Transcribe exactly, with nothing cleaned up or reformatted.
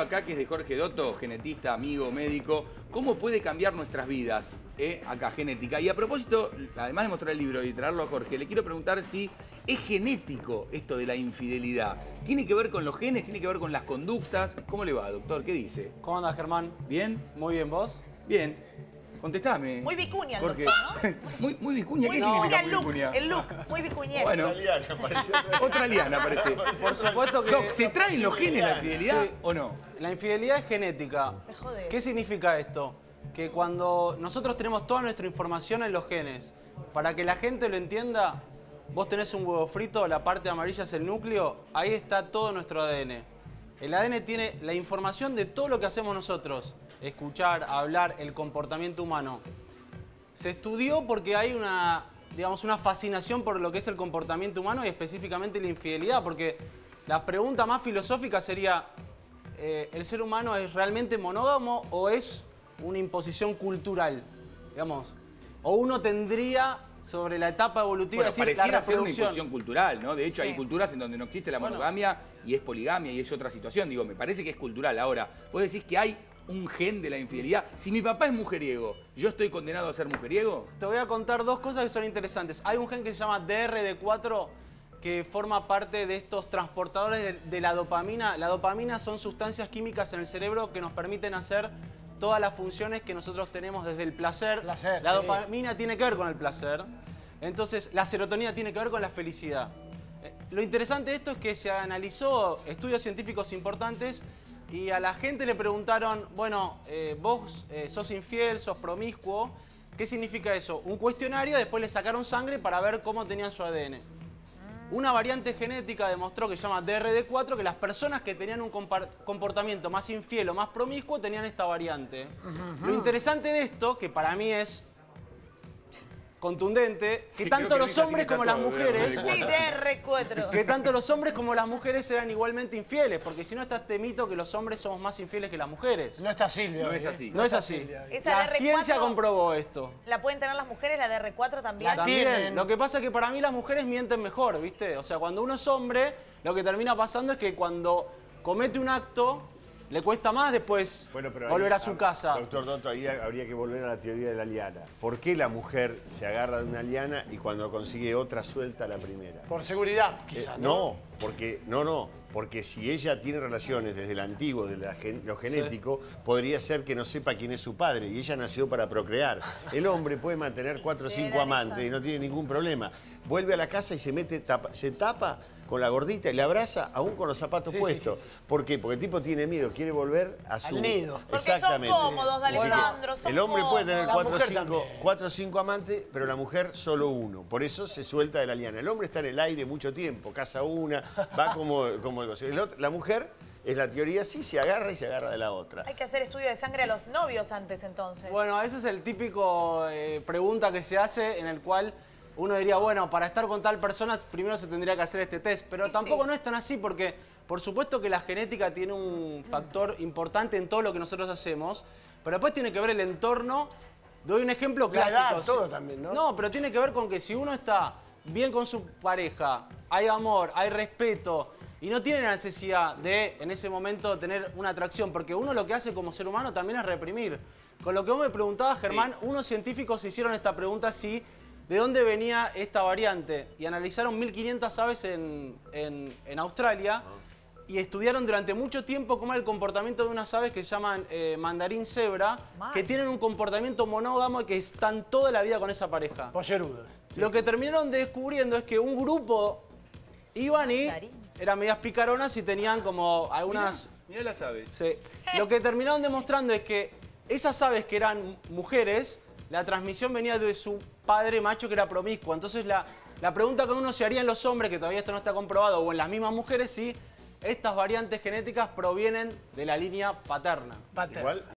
libro acá que es de Jorge Dotto, genetista, amigo, médico. ¿Cómo puede cambiar nuestras vidas? Eh, acá, genética. Y a propósito, además de mostrar el libro y traerlo a Jorge, le quiero preguntar si es genético esto de la infidelidad. ¿Tiene que ver con los genes? ¿Tiene que ver con las conductas? ¿Cómo le va, doctor? ¿Qué dice? ¿Cómo andas, Germán? ¿Bien? Muy bien, ¿vos? Bien. Contestame. Muy vicuña el Jorge. doctor, ¿no? muy, muy vicuña. Muy ¿Qué vicuña significa el muy look, vicuña? el look, muy vicuñez. Bueno, otra liana parece. Por supuesto que... Doc, ¿se traen los genes la infidelidad Sí. o no? La infidelidad es genética. Me jode. ¿Qué significa esto? Que cuando nosotros tenemos toda nuestra información en los genes, para que la gente lo entienda, vos tenés un huevo frito, la parte amarilla es el núcleo, ahí está todo nuestro A D N. El A D N tiene la información de todo lo que hacemos nosotros. Escuchar, hablar, el comportamiento humano. Se estudió porque hay una, digamos, una fascinación por lo que es el comportamiento humano y específicamente la infidelidad, porque la pregunta más filosófica sería, eh, ¿el ser humano es realmente monógamo o es una imposición cultural? Digamos, o uno tendría sobre la etapa evolutiva, Bueno, es decir, la pareciera ser una reproducción. imposición cultural, ¿no? De hecho, Sí. hay culturas en donde no existe la Bueno. monogamia y es poligamia y es otra situación. Digo, me parece que es cultural. Ahora, vos decís que hay un gen de la infidelidad. Si mi papá es mujeriego, ¿yo estoy condenado a ser mujeriego? Te voy a contar dos cosas que son interesantes. Hay un gen que se llama D R D cuatro que forma parte de estos transportadores de, de la dopamina. La dopamina son sustancias químicas en el cerebro que nos permiten hacer todas las funciones que nosotros tenemos desde el placer. Placer, la sí. dopamina tiene que ver con el placer. Entonces, la serotonina tiene que ver con la felicidad. Eh, Lo interesante de esto es que se analizó estudios científicos importantes y a la gente le preguntaron, bueno, eh, vos eh, sos infiel, sos promiscuo, ¿qué significa eso? Un cuestionario, después le sacaron sangre para ver cómo tenían su A D N. Una variante genética demostró, que se llama D R D cuatro, que las personas que tenían un comportamiento más infiel o más promiscuo tenían esta variante. Lo interesante de esto, que para mí es contundente, que Sí, tanto creo que los Rita hombres tiene como las tatuado D R D mujeres... Sí, D R cuatro. Que tanto los hombres como las mujeres eran igualmente infieles, porque si no está este mito que los hombres somos más infieles que las mujeres. No está Silvia. No hoy, es ¿eh? así. No es está así. Silvia hoy. Esa La D R cuatro ciencia comprobó esto. ¿La pueden tener las mujeres, la D R cuatro también? La También, tienen. lo que pasa es que para mí las mujeres mienten mejor, ¿viste? O sea, cuando uno es hombre, lo que termina pasando es que cuando comete un acto, le cuesta más después Bueno, pero ahí, volver a su ah, casa. Doctor Dotto, ahí habría que volver a la teoría de la liana. ¿Por qué la mujer se agarra de una liana y cuando consigue otra suelta la primera? Por seguridad, Eh, quizás. no, porque no, no, porque si ella tiene relaciones desde el antiguo, de la gen- lo genético, podría ser que no sepa quién es su padre y ella nació para procrear. El hombre puede mantener cuatro o Sí, cinco era amantes esa. y no tiene ningún problema. Vuelve a la casa y se mete, tapa- se tapa con la gordita y le abraza aún con los zapatos Sí, sí, puestos. sí, sí. ¿Por qué? Porque el tipo tiene miedo, quiere volver a su Al nido. Porque son Exactamente. cómodos, D'Alessandro, son El hombre puede tener La cuatro o mujer cinco, también. cuatro o cinco amantes, pero la mujer solo uno. Por eso se suelta de la liana. El hombre está en el aire mucho tiempo, caza una, va como, como el otro. La mujer, es la teoría, sí se agarra y se agarra de la otra. Hay que hacer estudio de sangre a los novios antes, entonces. Bueno, ese es el típico eh, pregunta que se hace en el cual uno diría, bueno, para estar con tal persona primero se tendría que hacer este test, pero Y tampoco sí. no es tan así porque por supuesto que la genética tiene un factor importante en todo lo que nosotros hacemos, pero después tiene que ver el entorno. Doy un ejemplo La clásico. edad, todo también, ¿no? No, pero tiene que ver con que si uno está bien con su pareja, hay amor, hay respeto y no tiene la necesidad de en ese momento tener una atracción, porque uno lo que hace como ser humano también es reprimir. Con lo que vos me preguntabas, Germán, unos científicos hicieron esta pregunta si de dónde venía esta variante y analizaron mil quinientas aves en, en, en Australia y estudiaron durante mucho tiempo cómo era el comportamiento de unas aves que se llaman eh, mandarín cebra, Mal. que tienen un comportamiento monógamo y que están toda la vida con esa pareja. Pollerudos. Lo que terminaron descubriendo es que un grupo iban y Mandarín. eran medias picaronas y tenían como algunas... Mirá las aves. Sí. Lo que terminaron demostrando es que esas aves que eran mujeres, la transmisión venía de su padre macho que era promiscuo. Entonces la, la pregunta que uno se haría en los hombres, que todavía esto no está comprobado, o en las mismas mujeres, si estas variantes genéticas provienen de la línea paterna. Pater. Igual